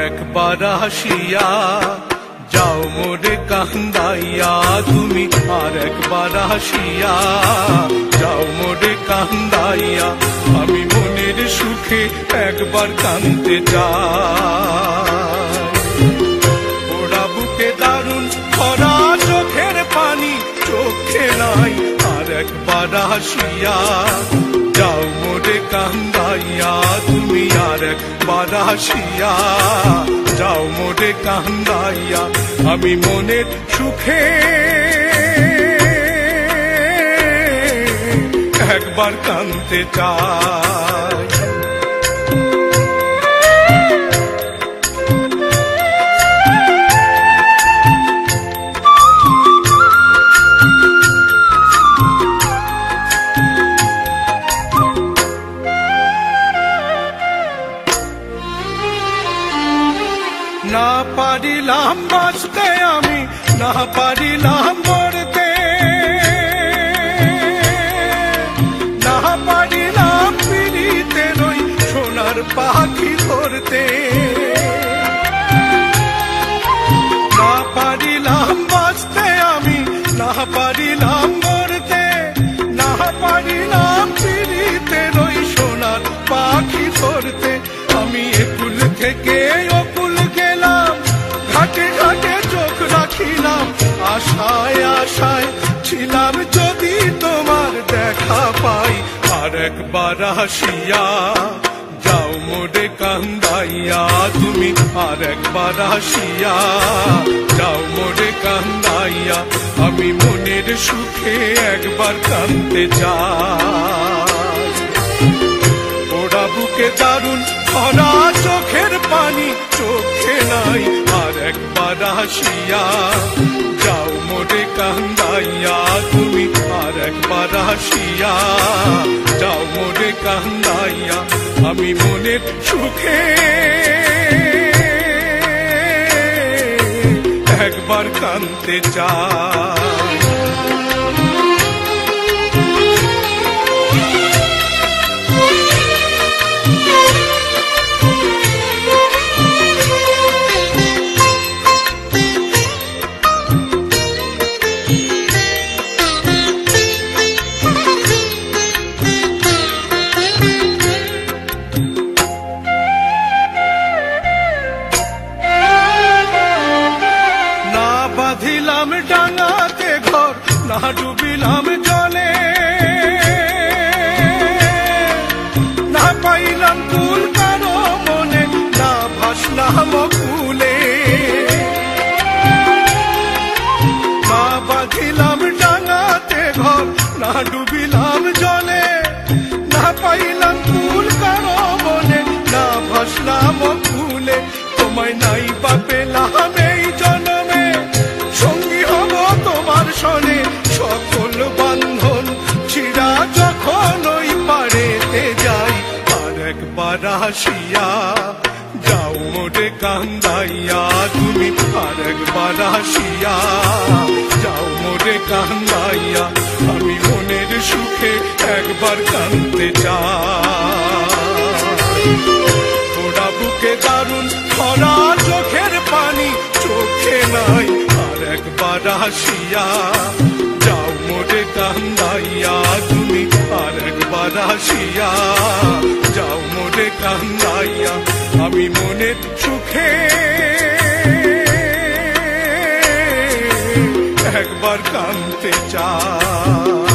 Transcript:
একবার আসিয়া যাও মোরে কান্দাইয়া, তুমি আর একবার আসিয়া যাও মোরে কান্দাইয়া, আমি মনের সুখে একবার কাঁদতে চাই। ওরা বুকে দারুণ খরা চোখের পানি চোখে নাই, আর একবার আসিয়া যাও মোরে কান্দাইয়া, তুমি আর একবার আসিয়া যাও মোরে কান্দাইয়া, আমি মনের সুখে একবার কাঁদতে চাই। না পারিলাম বাঁচতে আমি, না পারিলাম মরতে, না পারিলাম পিড়িতে রই সোনার পাখি ধরতে, না পারিলাম বাঁচতে আমি, না পারিলাম মরতে, না পারিলাম পিড়িতে রই সোনার পাখি ধরতে। আমি একুল থেকে অকুল গেলাম, ঘাটে ঘাটে চোখ রাখিলাম, আশায় আশায় ছিলাম যদি তোমার দেখা পাই, আর একবার আসিয়া যাও মোরে কান্দাইয়া, তুমি আর একবার আসিয়া যাও মোরে কান্দাইয়া, আমি মনের সুখে একবার কাঁদতে চাই। ওরা বুকে দারুণ খরা চোখের পানি চোখে নাই, আর একবার আসিয়া যাও মোরে কান্দাইয়া, তুমি আর একবার আসিয়া যাও মোরে কান্দাইয়া, আমি মনের সুখে একবার কাঁদতে চাই। বাঁধিলাম ডাঙাতে ঘর, না ডুবিলাম জলে, না পাইলাম কুল কারো মনে, না ভাসলাম কুলে, না বাঁধিলাম ডাঙাতে ঘর, না ডুবিলাম জলে, না পাইলাম কুল কারো মনে, না ভাসলাম কুলে। তোমায় নাই বা পেলাম এই জন্মে, সঙ্গী হব তোমার সনে, সকল বান্ধন ছিড়া যখন ওই পারেতে যাই, আর একবার আসিয়া যাও মোরে কান্দাইয়া, তুমি আর একবার আসিয়া যাও মোরে কান্দাইয়া, আমি মনের সুখে একবার কাঁদতে চাই। ওরা বুকে দারুণ খরা চোখের পানি চোখে নাই, আর একবার আসিয়া যাও মোরে কান্দাইয়া, তুমি আর একবার আসিয়া যাও মোরে কান্দাইয়া, আমি মনের সুখে একবার কাঁদতে চাই।